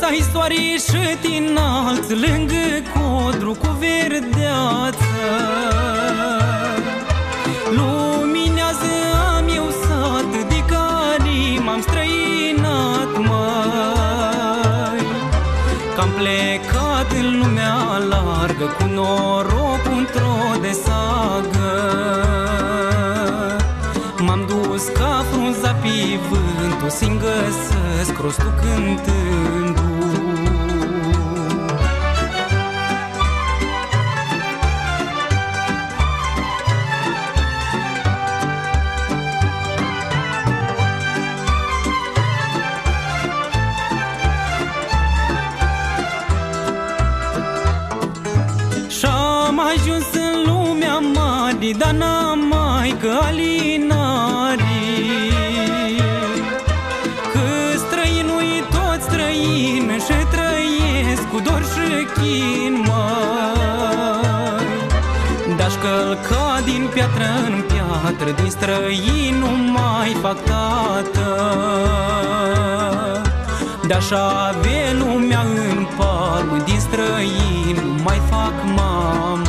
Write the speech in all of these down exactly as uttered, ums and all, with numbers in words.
Dai soare și înalt lângă codru cu verdeață. Luminează am eu sat, de care m-am străinat, măi. Că-am plecat în lumea largă cu noroc într-o de sagă. M-am dus ca frunza pe vânt, o să-mi găsesc rostul cântându. Și-am ajuns în lumea mare, dar n-am mai călinarii. Că străinui toți străin și trăiesc cu dor și chin, măi. Dar-și călca din piatră în piatră, din străin nu mai fac tată. De-aș avea lumea în palmă, din străin nu mai fac mamă.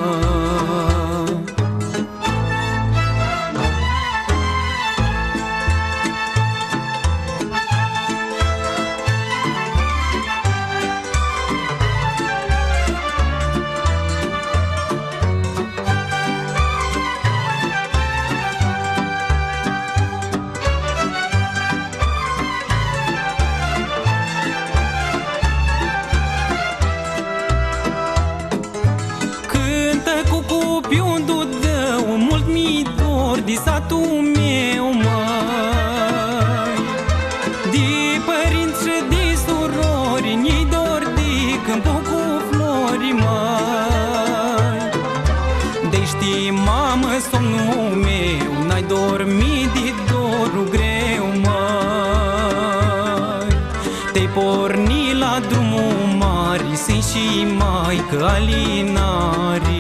De satul meu, măi, de părinți și de surori, ni-i dor de câmpul cu flori, măi. De știi, mamă, somnul meu, n-ai dormit de dorul greu, măi. Te-ai pornit la drumul mare, sunt și maică alinari.